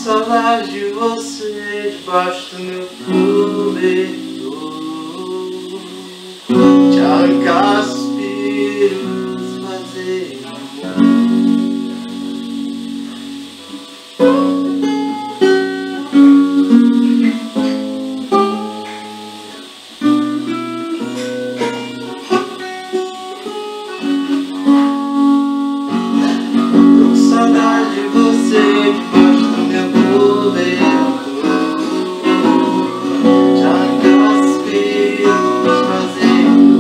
saudade de você debaixo do meu cobertor. Te arrancar suspiros, fazer saudade de você debaixo do meu cobertor. Te arrancar suspiros, fazendo.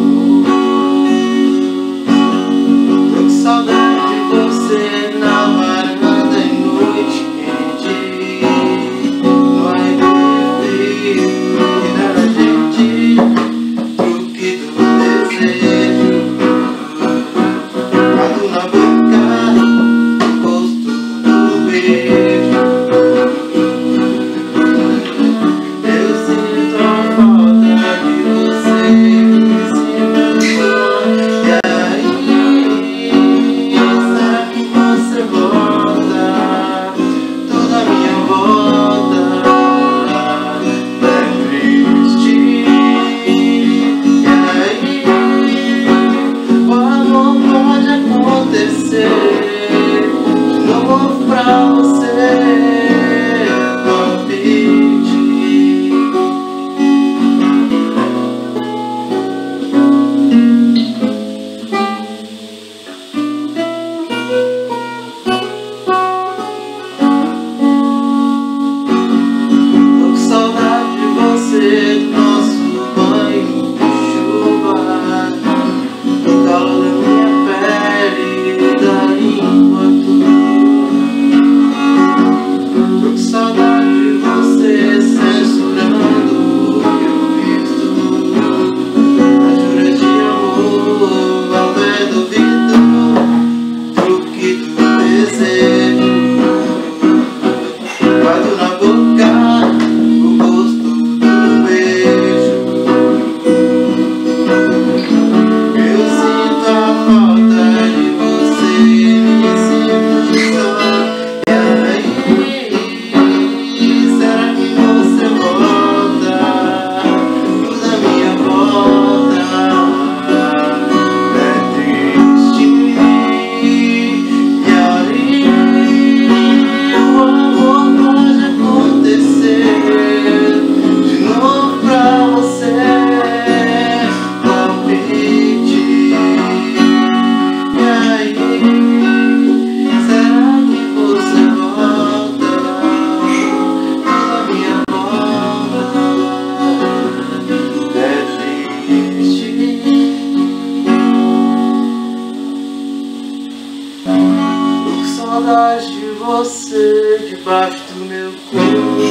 Tô com saudade de você na varanda em noite quente. No ar frio que dá na gente, truque do desejo. Mato na boca, do nosso banho de chuva, do calor da minha pele e da língua tua. Tô com saudade de você censurando o que eu visto, a jura de amor ao pé do ouvido, truque do desejo, guardo na boca o gosto. Saudade de você debaixo do meu corpo.